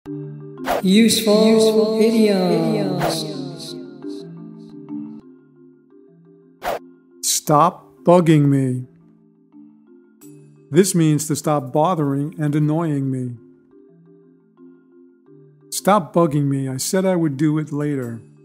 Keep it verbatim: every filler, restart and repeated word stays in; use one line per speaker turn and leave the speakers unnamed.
Useful, Useful idioms. idioms.
Stop bugging me. This means to stop bothering and annoying me. Stop bugging me. I said I would do it later.